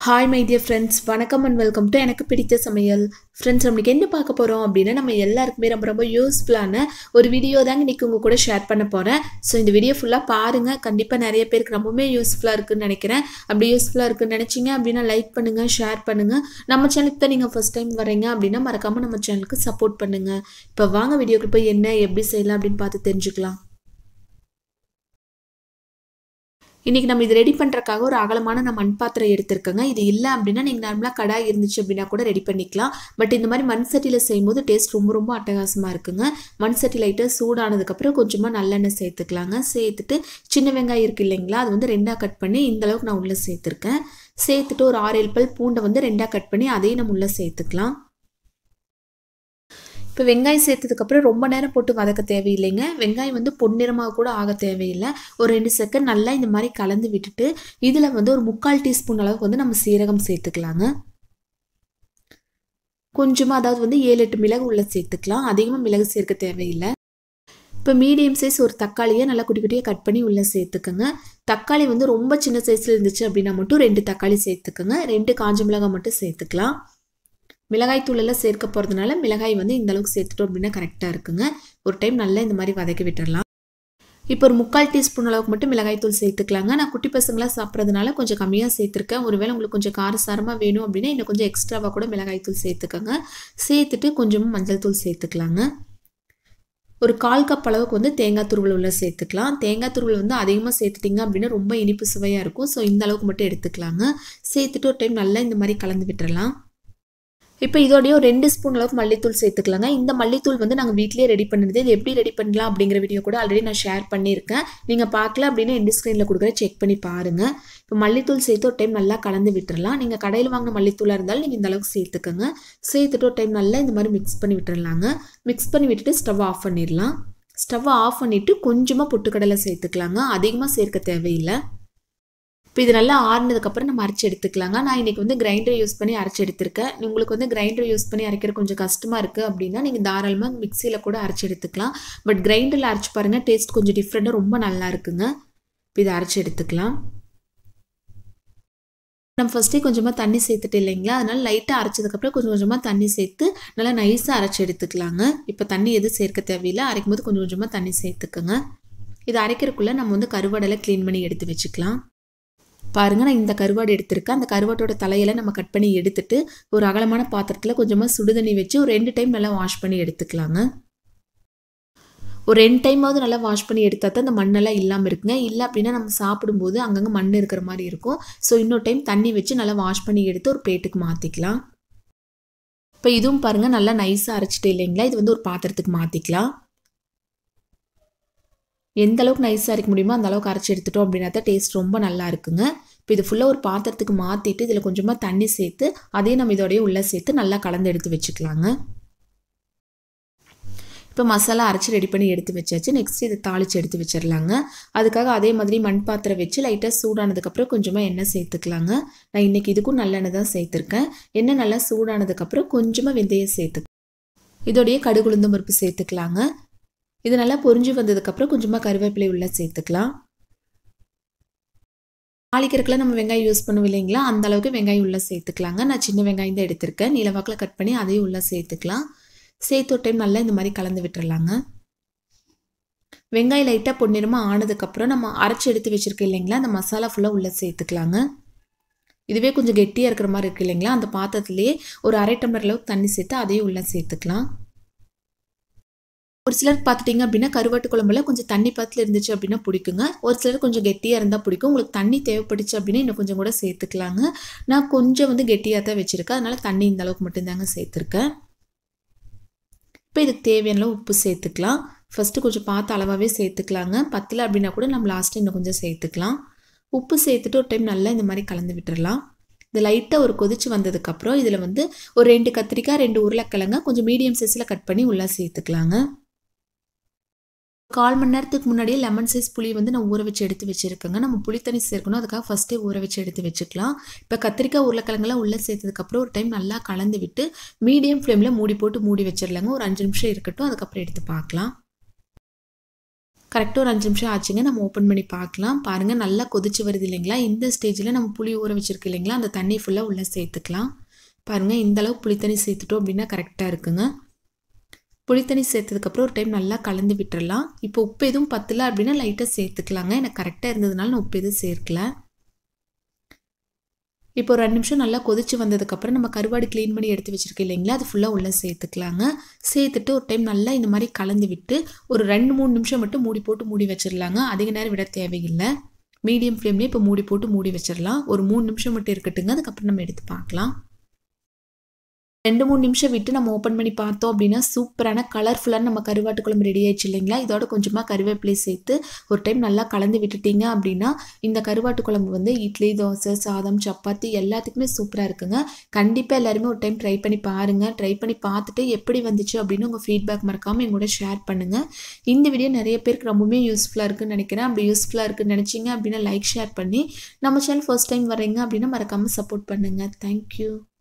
Hi my dear friends, வணக்கம் and welcome to எனக்கு பிடித்த சமையல். Friends, நம்மளுக்கு என்ன பார்க்க போறோம் அப்படின்னா நம்ம எல்லாருக்குமே ரொம்ப யூஸ்ஃபுல்லான ஒரு வீடியோ தாங்க இன்னைக்கு உங்க கூட ஷேர் பண்ண போறேன். ஸோ இந்த வீடியோ ஃபுல்லா பாருங்க. கண்டிப்பா நிறைய பேருக்கு ரொம்பவே யூஸ்ஃபுல்லா இருக்குன்னு நினைக்கிறேன். அப்படி யூஸ்ஃபுல்லா இருக்குன்னு நினைச்சீங்க அப்படின்னா லைக் பண்ணுங்க, ஷேர் பண்ணுங்க. நம்ம சேனலுக்கு தான் நீங்க ஃபர்ஸ்ட் டைம் வரீங்க அப்படின்னா மறக்காம நம்ம சேனலுக்கு சப்போர்ட் பண்ணுங்க. இப்போ வாங்க வீடியோக்கு போய் என்ன எப்படி செய்யலாம் அப்படின்னு பார்த்து தெரிஞ்சுக்கலாம். இன்னைக்கு நம்ம இது ரெடி பண்ணுறதுக்காக ஒரு அகலமான நான் மண் பாத்திரம் எடுத்துருக்கேங்க. இது இல்லை அப்படின்னா நீங்கள் நார்மலாக கடாய் இருந்துச்சு அப்படின்னா கூட ரெடி பண்ணிக்கலாம். பட் இந்த மாதிரி மண் சட்டியில் செய்யும்போது டேஸ்ட் ரொம்ப அட்டகாசமாக இருக்குங்க. மண் சட்டி லைட்டாக சூடானதுக்கப்புறம் கொஞ்சமாக நல்லெண்ணெய் சேர்த்துக்கலாங்க. சேர்த்துட்டு சின்ன வெங்காயம் இருக்குது இல்லைங்களா, அது வந்து ரெண்டாக கட் பண்ணி இந்த அளவுக்கு நான் உள்ளே சேர்த்துருக்கேன். சேர்த்துட்டு ஒரு 6-7 பல் பூண்டை வந்து ரெண்டாக கட் பண்ணி அதையும் நம்ம உள்ளே சேர்த்துக்கலாம். இப்போ வெங்காயம் சேர்த்ததுக்கப்புறம் ரொம்ப நேரம் போட்டு வதக்க தேவையில்லைங்க. வெங்காயம் வந்து பொன்னிறமாக கூட ஆக தேவையில்லை. ஒரு 2 செகண்ட் நல்லா இந்த மாதிரி கலந்து விட்டுட்டு இதில் வந்து ஒரு 3/4 டீஸ்பூன் அளவுக்கு வந்து நம்ம சீரகம் சேர்த்துக்கலாங்க. கொஞ்சமாக அதாவது வந்து 7-8 மிளகு உள்ள சேர்த்துக்கலாம். அதிகமாக மிளகு சேர்க்க தேவையில்லை. இப்போ மீடியம் சைஸ் ஒரு தக்காளியை நல்லா குட்டி குட்டியாக கட் பண்ணி உள்ளே சேர்த்துக்கோங்க. தக்காளி வந்து ரொம்ப சின்ன சைஸில் இருந்துச்சு அப்படின்னா மட்டும் 2 தக்காளி சேர்த்துக்கோங்க. 2 காஞ்ச மிளகாய் மட்டும் சேர்த்துக்கலாம். மிளகாய் தூளெல்லாம் சேர்க்க போகிறதுனால மிளகாய் வந்து இந்த அளவுக்கு சேர்த்துட்டோம் அப்படின்னா கரெக்டாக இருக்குங்க. ஒரு டைம் நல்லா இந்த மாதிரி வதக்கி விட்டுடலாம். இப்போ ஒரு 3/4 டீஸ்பூன் அளவுக்கு மட்டும் மிளகாய் தூள் சேர்த்துக்கலாங்க. நான் குட்டி பசங்களாம் சாப்பிட்றதுனால கொஞ்சம் கம்மியாக சேர்த்துருக்கேன். ஒருவேளை உங்களுக்கு கொஞ்சம் காரசாரமாக வேணும் அப்படின்னா இன்னும் கொஞ்சம் எக்ஸ்ட்ராவாக கூட மிளகாய் தூள் சேர்த்துக்கோங்க. சேர்த்துட்டு கொஞ்சமாக மஞ்சள் தூள் சேர்த்துக்கலாங்க. ஒரு 1/4 கப் அளவுக்கு வந்து தேங்காய் துருவல் உள்ள சேர்த்துக்கலாம். தேங்காய் துருவல் வந்து அதிகமாக சேர்த்துட்டிங்க அப்படின்னா ரொம்ப இனிப்பு சுவையாக இருக்கும். ஸோ இந்த அளவுக்கு மட்டும் எடுத்துக்கலாங்க. சேர்த்துட்டு ஒரு டைம் நல்லா இந்த மாதிரி கலந்து விட்டுறலாம். இப்போ இதோடய ஒரு 2 ஸ்பூன் அளவுக்கு மல்லித்தூள் சேர்த்துக்கலாங்க. இந்த மல்லித்தூள் வந்து நாங்கள் வீட்லேயே ரெடி பண்ணுறது. இது எப்படி ரெடி பண்ணலாம் அப்படிங்கிற வீடியோ கூட ஆல்ரெடி நான் ஷேர் பண்ணியிருக்கேன். நீங்கள் பார்க்கல அப்படின்னா எண்ட் ஸ்க்ரீனில் கொடுக்குற செக் பண்ணி பாருங்கள். இப்போ மல்லித்தூள் சேர்த்து ஒரு டைம் நல்லா கலந்து விட்டுறலாம். நீங்கள் கடையில் வாங்கின மல்லித்தூளாக இருந்தாலும் நீங்கள் இந்த அளவுக்கு சேர்த்துக்கோங்க. சேர்த்துட்டு ஒரு டைம் நல்லா இந்த மாதிரி மிக்ஸ் பண்ணி விட்டுறலாங்க. மிக்ஸ் பண்ணி விட்டுட்டு ஸ்டவ் ஆஃப் பண்ணிடலாம். ஸ்டவ் ஆஃப் பண்ணிவிட்டு கொஞ்சமாக பொட்டுக்கடலை சேர்த்துக்கலாங்க. அதிகமாக சேர்க்க தேவையில்லை. இப்போ இது நல்லா ஆறுனதுக்கப்புறம் நம்ம அரைச்சி எடுத்துக்கலாங்க. நான் இன்றைக்கி வந்து கிரைண்டர் யூஸ் பண்ணி அரைச்சி எடுத்துருக்கேன். உங்களுக்கு வந்து கிரைண்டர் யூஸ் பண்ணி அரைக்கிற கொஞ்சம் கஷ்டமாக இருக்குது அப்படின்னா நீங்கள் தாராளமாக மிக்சியில் கூட அரைச்சி எடுத்துக்கலாம். பட் கிரைண்டரில் அரைச்சி பாருங்கள், டேஸ்ட் கொஞ்சம் டிஃப்ரெண்ட்டாக ரொம்ப நல்லா இருக்குங்க. இப்போ இதை அரைச்சி எடுத்துக்கலாம். நம்ம ஃபஸ்ட்டே கொஞ்சமாக தண்ணி சேர்த்துட்டு இல்லைங்களா, அதனால் லைட்டாக அரைச்சதுக்கப்புறம் கொஞ்சம் கொஞ்சமாக தண்ணி சேர்த்து நல்லா நைஸாக அரைச்சி எடுத்துக்கலாங்க. இப்போ தண்ணி எதுவும் சேர்க்க தேவையில்லை. அரைக்கும் போது கொஞ்சம் கொஞ்சமாக தண்ணி சேர்த்துக்கோங்க. இதை அரைக்கிறதுக்குள்ளே நம்ம வந்து கருவாடெல்லாம் க்ளீன் பண்ணி எடுத்து வச்சுக்கலாம். பாருங்கள், நான் இந்த கருவாடு எடுத்திருக்கேன். அந்த கருவாட்டோட தலையெல்லாம் நம்ம கட் பண்ணி எடுத்துட்டு ஒரு அகலமான பாத்திரத்தில் கொஞ்சமாக சுடுதண்ணி வச்சு ஒரு 2 டைம் நல்லா வாஷ் பண்ணி எடுத்துக்கலாங்க. ஒரு 2 டைமாவது நல்லா வாஷ் பண்ணி எடுத்தால் தான் அந்த மண்ணெல்லாம் இல்லாமல் இருக்குங்க. இல்லை அப்படின்னா நம்ம சாப்பிடும்போது அங்கங்கே மண் இருக்கிற மாதிரி இருக்கும். ஸோ இன்னொரு டைம் தண்ணி வச்சு நல்லா வாஷ் பண்ணி எடுத்து ஒரு பிளேட்டுக்கு மாற்றிக்கலாம். இப்போ இதுவும் பாருங்கள் நல்லா நைஸாக அரைச்சிட்டு இல்லைங்களா, இது வந்து ஒரு பாத்திரத்துக்கு மாற்றிக்கலாம். எந்த அளவுக்கு நைஸாக அரைக்க முடியுமோ அந்த அளவுக்கு அரைச்சி எடுத்துட்டோம் அப்படின்னா தான் டேஸ்ட் ரொம்ப நல்லா இருக்குங்க. இப்போ இது ஃபுல்லாக ஒரு பாத்திரத்துக்கு மாற்றிட்டு இதில் கொஞ்சமாக தண்ணி சேர்த்து அதையும் நம்ம இதோடய உள்ளே சேர்த்து நல்லா கலந்து எடுத்து வச்சுக்கலாங்க. இப்போ மசாலா அரைச்சி ரெடி பண்ணி எடுத்து வச்சாச்சு. நெக்ஸ்ட் இதை தாளித்து எடுத்து வச்சிடலாங்க. அதுக்காக அதே மாதிரி மண் பாத்திரம் வச்சு லைட்டாக சூடானதுக்கப்புறம் கொஞ்சமாக எண்ணெய் சேர்த்துக்கலாங்க. நான் இன்றைக்கி இதுக்கும் நல்லெண்ணெய் தான் சேர்த்துருக்கேன். எண்ணெய் நல்லா சூடானதுக்கப்புறம் கொஞ்சமாக வெந்தயம் சேர்த்து இதோடைய கடுகு உளுந்தம் பருப்பு சேர்த்துக்கலாங்க. இது நல்லா பொரிஞ்சு வந்ததுக்கப்புறம் கொஞ்சமாக கருவேப்பிலை உள்ளே சேர்த்துக்கலாம். தாளிக்கிறதுக்குலாம் நம்ம வெங்காயம் யூஸ் பண்ணுவோம் இல்லைங்களா, அந்த அளவுக்கு வெங்காயம் உள்ளே சேர்த்துக்கலாங்க. நான் சின்ன வெங்காயம் தான் எடுத்திருக்கேன். நீளவாக்கில் கட் பண்ணி அதையும் உள்ளே சேர்த்துக்கலாம். சேர்த்து ஒரு டைம் நல்லா இந்த மாதிரி கலந்து விட்டுறலாங்க. வெங்காயம் லைட்டாக பொன்னிறமாக ஆனதுக்கப்புறம் நம்ம அரைச்சி எடுத்து வச்சுருக்கோம் இல்லைங்களா, அந்த மசாலா ஃபுல்லாக உள்ளே சேர்த்துக்கலாங்க. இதுவே கொஞ்சம் கெட்டியாக இருக்கிற மாதிரி இருக்குது இல்லைங்களா, அந்த பாத்திரத்துலேயே ஒரு 1/2 டம்ளர் அளவுக்கு தண்ணி சேர்த்து அதையும் உள்ளே சேர்த்துக்கலாம். ஒரு சிலர் பார்த்துட்டிங்க அப்படின்னா கருவாட்டு குழம்புல கொஞ்சம் தண்ணி பாத்தில் இருந்துச்சு அப்படின்னா பிடிக்குங்க. ஒரு சிலர் கொஞ்சம் கெட்டியாக இருந்தால் பிடிக்கும். உங்களுக்கு தண்ணி தேவைப்பட்டுச்சு அப்படின்னா இன்னும் கொஞ்சம் கூட சேர்த்துக்கலாங்க. நான் கொஞ்சம் வந்து கெட்டியாக தான் வச்சுருக்கேன். அதனால் தண்ணி இந்த அளவுக்கு மட்டும்தாங்க சேர்த்துருக்கேன். இப்போ இதுக்கு தேவையான உப்பு சேர்த்துக்கலாம். ஃபஸ்ட்டு கொஞ்சம் பார்த்து அளவாகவே சேர்த்துக்கலாங்க. பத்தலை அப்படின்னா கூட நம்ம லாஸ்ட்டு இன்னும் கொஞ்சம் சேர்த்துக்கலாம். உப்பு சேர்த்துட்டு ஒரு டைம் நல்லா இந்த மாதிரி கலந்து விட்டுறலாம். இது லைட்டாக ஒரு கொதிச்சு வந்ததுக்கப்புறம் இதில் வந்து ஒரு 2 கத்திரிக்காய் 2 உருளைக்கிழங்க கொஞ்சம் மீடியம் சைஸில் கட் பண்ணி உள்ளே சேர்த்துக்கலாங்க. 1/4 மணி நேரத்துக்கு முன்னாடியே லெமன் சைஸ் புளி வந்து நான் ஊற வச்சு எடுத்து வச்சுருக்கேங்க. நம்ம புளி தண்ணி சேர்க்கணும், அதுக்காக ஃபஸ்ட்டே ஊற வச்சு எடுத்து வச்சுக்கலாம். இப்போ கத்திரிக்காய் உருளைக்கிழங்கெல்லாம் உள்ளே சேர்த்ததுக்கப்புறம் ஒரு டைம் நல்லா கலந்து விட்டு மீடியம் ஃப்ளேமில் மூடி போட்டு மூடி வச்சிடலாங்க. ஒரு 5 நிமிஷம் இருக்கட்டும், அதுக்கப்புறம் எடுத்து பார்க்கலாம். கரெக்டாக ஒரு 5 நிமிஷம் ஆச்சுங்க. நம்ம ஓப்பன் பண்ணி பார்க்கலாம். பாருங்கள் நல்லா கொதிச்சு வருது இல்லைங்களா? இந்த ஸ்டேஜில் நம்ம புளி ஊற வச்சுருக்கு இல்லைங்களா? அந்த தண்ணி ஃபுல்லாக உள்ளே சேர்த்துக்கலாம். பாருங்கள் இந்தளவுக்கு புளித்தண்ணி சேர்த்துட்டோம் அப்படின்னா கரெக்டாக இருக்குங்க. புளித்தண்ணி சேர்த்ததுக்கப்புறம் ஒரு டைம் நல்லா கலந்து விட்டுறலாம். இப்போ உப்பு எதுவும் பத்தலை அப்படின்னா லைட்டாக சேர்த்துக்கலாங்க. எனக்கு கரெக்டாக இருந்ததுனால நான் உப்பு எதுவும் சேர்க்கல. இப்போ ஒரு 2 நிமிஷம் நல்லா கொதிச்சு வந்ததுக்கப்புறம் நம்ம கருவாடு க்ளீன் பண்ணி எடுத்து வச்சுருக்கோம் இல்லைங்களா? அது ஃபுல்லாக உள்ளே சேர்த்துக்கலாங்க. சேர்த்துட்டு ஒரு டைம் நல்லா இந்த மாதிரி கலந்து விட்டு ஒரு 2-3 நிமிஷம் மட்டும் மூடி வச்சிடலாங்க. அதிக நேரம் விட தேவையில்லை. மீடியம் ஃப்ளேம்லேயே இப்போ மூடி வச்சிடலாம். ஒரு 3 நிமிஷம் மட்டும் இருக்கட்டுங்க. அதுக்கப்புறம் நம்ம எடுத்து பார்க்கலாம். 2-3 நிமிஷம் விட்டு நம்ம ஓப்பன் பண்ணி பார்த்தோம் அப்படின்னா சூப்பரான கலர்ஃபுல்லான நம்ம கருவாட்டு குழம்பு ரெடி ஆயிடுச்சு இல்லைங்களா? இதோட கொஞ்சமாக கருவேப்பிலை சேர்த்து ஒரு டைம் நல்லா கலந்து விட்டுட்டீங்க அப்படின்னா இந்த கருவாட்டு குழம்பு வந்து இட்லி, தோசை, சாதம், சப்பாத்தி எல்லாத்துக்குமே சூப்பராக இருக்குங்க. கண்டிப்பாக எல்லாருமே ஒரு டைம் ட்ரை பண்ணி பாருங்கள். ட்ரை பண்ணி பார்த்துட்டு எப்படி வந்துச்சு அப்படின்னு உங்கள் ஃபீட்பேக் மறக்காமல் எங்களோட ஷேர் பண்ணுங்கள். இந்த வீடியோ நிறைய பேருக்கு ரொம்பவே யூஸ்ஃபுல்லாக இருக்குன்னு நினைக்கிறேன். அப்படி யூஸ்ஃபுல்லாக இருக்குன்னு நினச்சிங்க அப்படின்னா லைக் ஷேர் பண்ணி நம்ம சேனல் ஃபர்ஸ்ட் டைம் வரீங்க அப்படின்னா மறக்காமல் சப்போர்ட் பண்ணுங்கள். தேங்க்யூ.